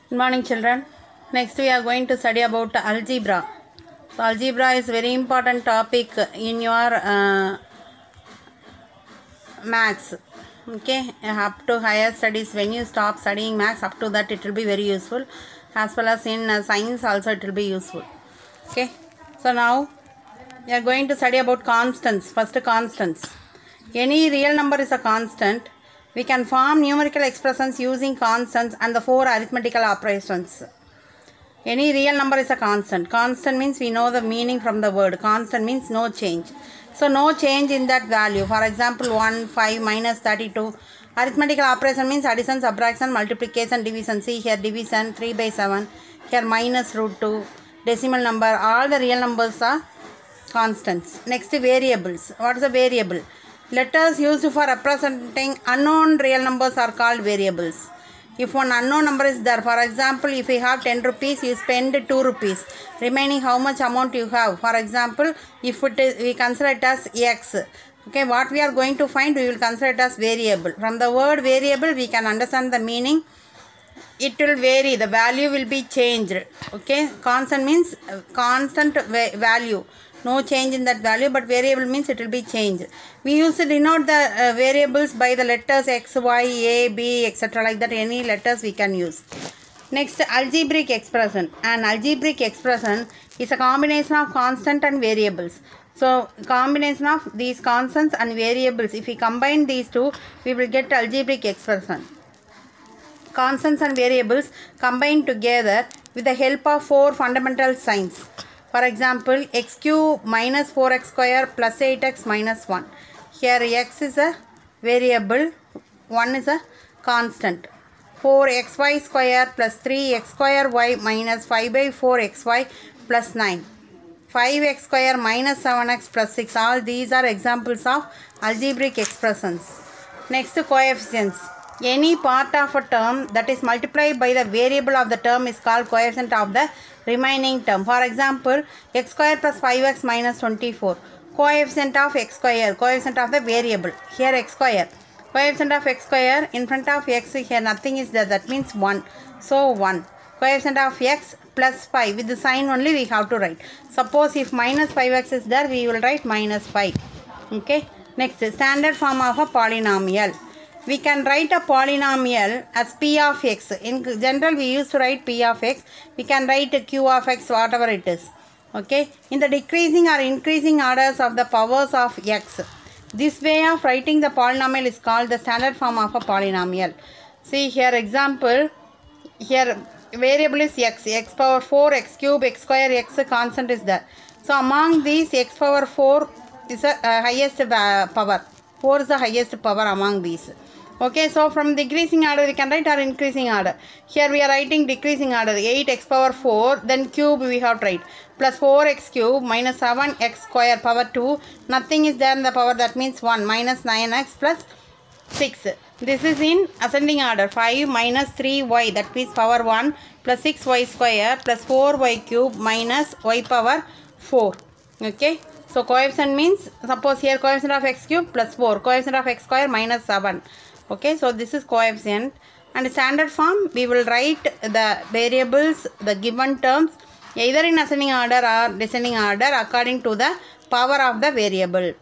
Good morning, children. Next we are going to study about algebra. So algebra is very important topic in your maths. Okay, up to higher studies, when you stop studying maths, up to that it will be very useful. As well as in science also it will be useful. Okay, so now we are going to study about constants. First, constants. Any real number is a constant. We can form numerical expressions using constants and the 4 arithmetical operations. Any real number is a constant. Constant means we know the meaning from the word. Constant means no change. So no change in that value. For example, 1, 5, minus 32. Arithmetical operation means addition, subtraction, multiplication, division. See here division 3 by 7. Here minus root 2. Decimal number. All the real numbers are constants. Next, variables. What is a variable? Letters used for representing unknown real numbers are called variables. If one unknown number is there, for example, if you have 10 rupees, you spend 2 rupees. Remaining how much amount you have? For example, if it is, we consider it as x. Okay, what we are going to find, we will consider it as variable. From the word variable, we can understand the meaning. It will vary. The value will be changed. Okay, constant means constant value. No change in that value, but variable means it will be changed. We used to denote the variables by the letters x, y, a, b, etc. Like that, any letters we can use. Next, algebraic expression. An algebraic expression is a combination of constant and variables. So, combination of these constants and variables. If we combine these two, we will get algebraic expression. Constants and variables combined together with the help of 4 fundamental signs. For example, x cube minus 4x square plus 8x minus 1. Here x is a variable, 1 is a constant. 4xy square plus 3x square y minus 5 by 4xy plus 9. 5x square minus 7x plus 6. All these are examples of algebraic expressions. Next, coefficients. Any part of a term that is multiplied by the variable of the term is called coefficient of the remaining term. For example, x square plus 5x minus 24. Coefficient of x square, coefficient of the variable. Here x square. Coefficient of x square, in front of x, here nothing is there. That means 1. So 1. Coefficient of x plus 5. With the sign only we have to write. Suppose if minus 5x is there, we will write minus 5. Okay. Next, standard form of a polynomial. We can write a polynomial as p of x. In general, we used to write p of x. We can write q of x, whatever it is. Okay. In the decreasing or increasing orders of the powers of x. This way of writing the polynomial is called the standard form of a polynomial. See here example. Here variable is x. X power 4, x cube, x square, x constant is there. So among these, x power 4 is the highest power. 4 is the highest power among these. Okay, so from decreasing order we can write or increasing order. Here we are writing decreasing order. 8x power 4, then cube we have to write. Plus 4x cube minus 7x square power 2. Nothing is there in the power, that means 1. Minus 9x plus 6. This is in ascending order. 5 minus 3y, that means power 1, plus 6y square plus 4y cube minus y power 4. Okay. So coefficient means, suppose here coefficient of x cube plus 4. Coefficient of x square minus 7. Okay, so this is coefficient, and standard form we will write the variables, the given terms either in ascending order or descending order according to the power of the variable.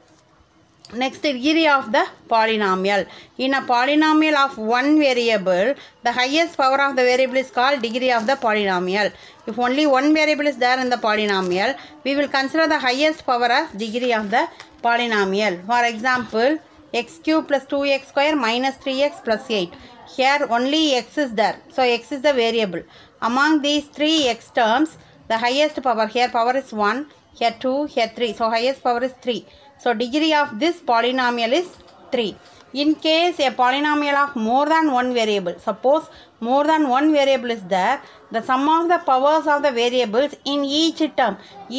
Next, degree of the polynomial. In a polynomial of one variable, the highest power of the variable is called degree of the polynomial. If only one variable is there in the polynomial, we will consider the highest power as degree of the polynomial. For example, x cube plus 2x square minus 3x plus 8. Here only x is there. So x is the variable. Among these 3 x terms, the highest power, here power is 1, here 2, here 3. So highest power is 3. So degree of this polynomial is 3. In case a polynomial of more than one variable, suppose more than one variable is there, the sum of the powers of the variables in each term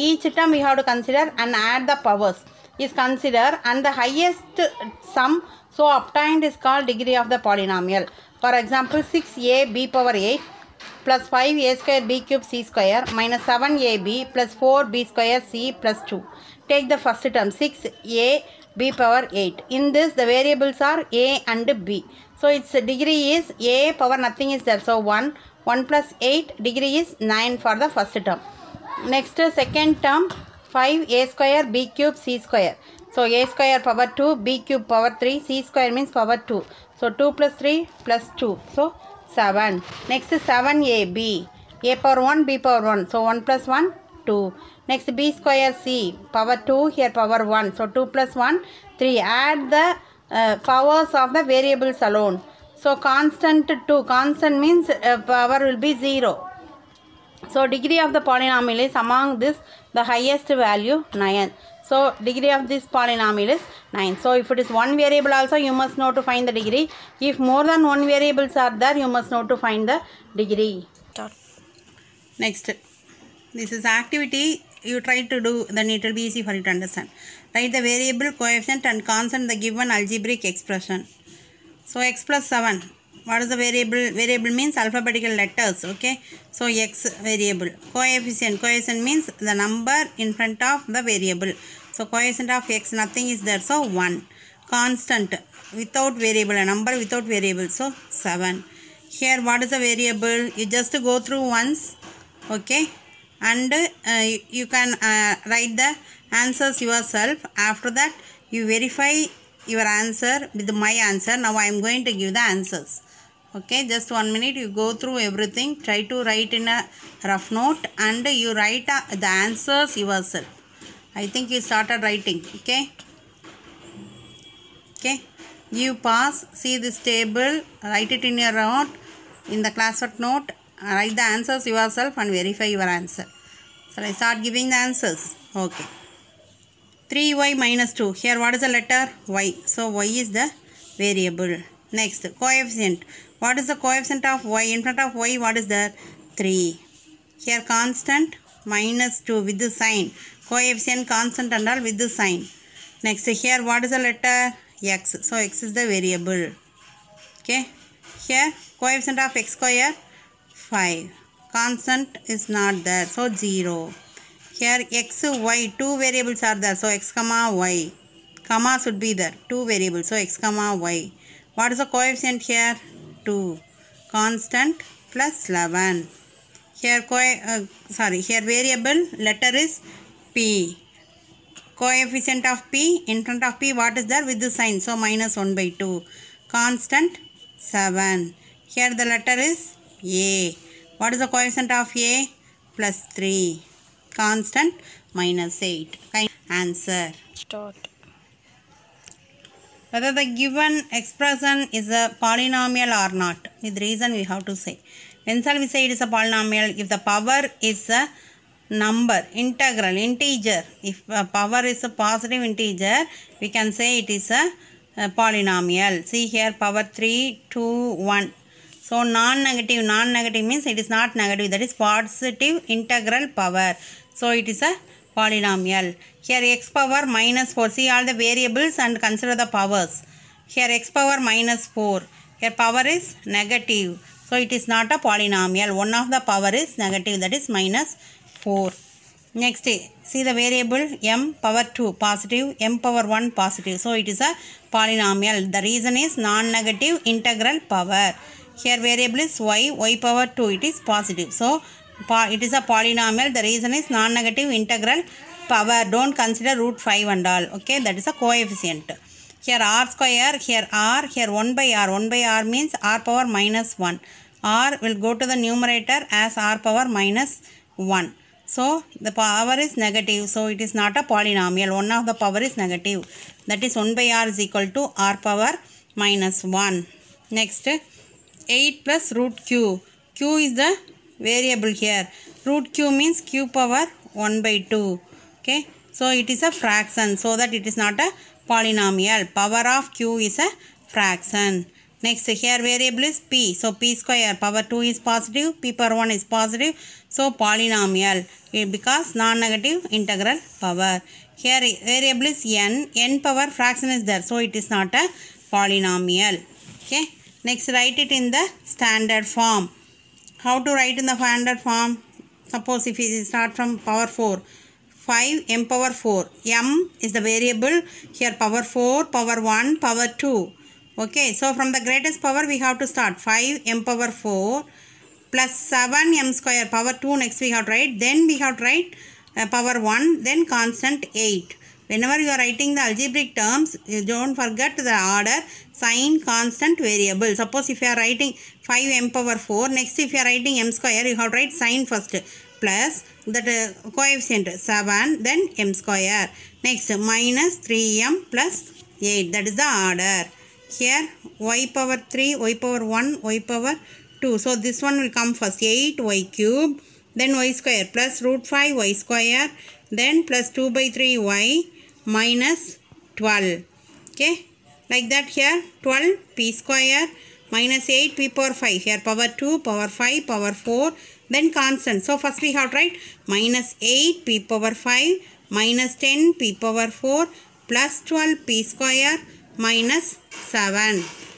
we have to consider and add the powers is considered, and the highest sum so obtained is called degree of the polynomial. For example, 6a b power 8 plus 5a square b cube c square minus 7ab plus 4b square c plus 2. Take the first term, 6a b power 8. In this, the variables are a and b. So its degree is a power nothing is there. So 1, 1 plus 8 degree is 9 for the first term. Next second term 5a square b cube c square. So a square power 2, b cube power 3, c square means power 2. So 2 plus 3 plus 2. So 7. Next 7ab. A power 1, b power 1. So 1 plus 1, 2. Next b square c. Power 2, here power 1. So 2 plus 1, 3. Add the powers of the variables alone. So constant 2. Constant means power will be 0. So degree of the polynomial is among this the highest value 9. So degree of this polynomial is 9. So if it is one variable also you must know to find the degree. If more than one variables are there you must know to find the degree. Next, this is activity you try to do, then it will be easy for you to understand. Write the variable, coefficient and constant the given algebraic expression. So x plus 7. What is the variable? Variable means alphabetical letters. Okay. So x variable. Coefficient. Coefficient means the number in front of the variable. So coefficient of x nothing is there. So 1. Constant without variable. A number without variable. So 7. Here what is the variable? You just go through once. Okay. And you can write the answers yourself. After that you verify your answer with my answer. Now I am going to give the answers. Okay, just 1 minute, you go through everything, try to write in a rough note and you write the answers yourself. I think you started writing. Okay, you pause, see this table, write it in your note, in the classwork note, write the answers yourself and verify your answer. So I start giving the answers. Okay, 3y minus 2. Here what is the letter? Y. So y is the variable. Next, coefficient. What is the coefficient of y? In front of y, what is that? 3. Here constant minus 2 with the sign. Coefficient, constant and all with the sign. Next, here what is the letter? X. So x is the variable. Okay. Here coefficient of x square 5. Constant is not there. So 0. Here x, y, two variables are there. So x comma y. Comma should be there. Two variables. So x comma y. What is the coefficient here? 2. Constant plus 11. Here here variable letter is p. Coefficient of p, in front of p what is there? With the sign. So minus 1 by 2. Constant 7. Here the letter is a. What is the coefficient of a? Plus 3. Constant minus 8. Answer. Start. Whether the given expression is a polynomial or not. With reason we have to say. When shall we say it is a polynomial? If the power is a number, integral, integer. If power is a positive integer, we can say it is a polynomial. See here power 3, 2, 1. So non-negative. Non-negative means it is not negative. That is positive integral power. So it is a polynomial. Here x power minus 4. See all the variables and consider the powers. Here x power minus 4. Here power is negative. So it is not a polynomial. One of the power is negative. That is minus 4. Next, see the variable m power 2 positive, m power 1 positive. So it is a polynomial. The reason is non-negative integral power. Here variable is y, y power 2. It is positive. So it is a polynomial. The reason is non-negative integral power. Don't consider root 5 and all. Okay, that is a coefficient. Here r square, here r, here 1 by r. 1 by r means r power minus 1. R will go to the numerator as r power minus 1. So the power is negative. So it is not a polynomial. One of the power is negative. That is 1 by r is equal to r power minus 1. Next, 8 plus root q. Q is the variable here. Root q means q power 1 by 2. Okay. So it is a fraction. So that it is not a polynomial. Power of q is a fraction. Next, here variable is p. So p square power 2 is positive. P power 1 is positive. So polynomial because non-negative integral power. Here variable is n. N power fraction is there. So it is not a polynomial. Okay. Next, write it in the standard form. How to write in the standard form? Suppose if we start from power 4. 5 m power 4. M is the variable. Here power 4, power 1, power 2. Okay. So from the greatest power we have to start. 5 m power 4 plus 7m square power 2 next we have to write, then we have to write power 1, then constant 8. Whenever you are writing the algebraic terms, you don't forget the order, sign, constant, variable. Suppose if you are writing 5m power 4, next if you are writing m square, you have to write sign first, plus that coefficient 7, then m square. Next minus 3m plus 8, that is the order. Here y power 3, y power 1, y power 2. So this one will come first, 8y cube, then y square plus root 5 y square, then plus 2 by 3 y minus 12. Okay, like that here 12 p square minus 8 p power 5. Here power 2, power 5, power 4, then constant. So first we have to write minus 8 p power 5 minus 10 p power 4 plus 12 p square minus 7.